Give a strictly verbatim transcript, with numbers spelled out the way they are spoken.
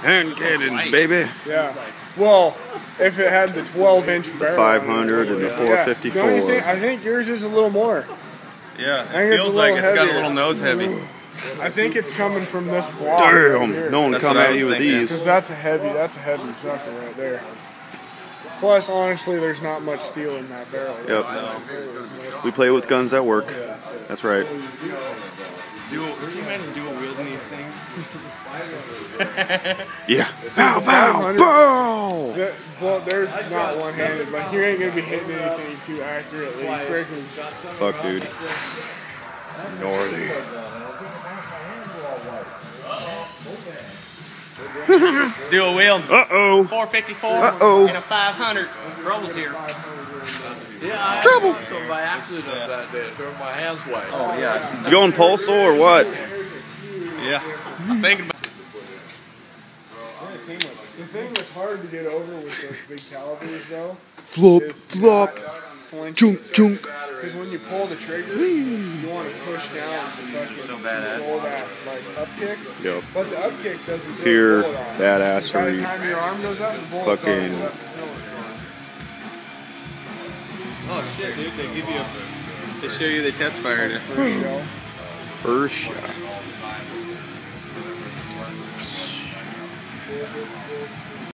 Hand cannons, baby. Yeah. Well, if it had the twelve inch barrel. five hundred and the four fifty-four. Yeah. Thing, I think yours is a little more. Yeah, it feels like it's heavier. got a little nose heavy. I think it's coming from this block. Damn, right no one That's come what I at was you with thinking. these. Because that's a heavy, that's a heavy sucker right there. Plus, honestly, there's not much steel in that barrel. Yep. We play with guns that work. That's right. Dual, can you imagine dual wielding these things? Yeah. Pow, pow, pow! The, well, they're not one-handed, but you ain't gonna be hitting anything too accurately. Freaking. Fuck, dude. Northy. Dual wield. Uh-oh. four fifty-four. Uh-oh. And a five hundred. Trouble's here. Yeah, I Trouble. had some by accident that day. It turned my hands white. Oh, yeah, I've seen You going postal or what? Yeah. I'm thinking about The thing that's hard to get over with those big calibers, though, Flop, is flop. Junk, junk. Because when you pull the trigger, you want to push down to fucking So badass. control that like upkick. Yep. But the upkick doesn't do Pure a bullet on. By the badassery. time your arm goes up, the bullet's Fucking- already left the cylinder. Oh shit, dude! They give you a. They show you the test fired it. First shell. First shot.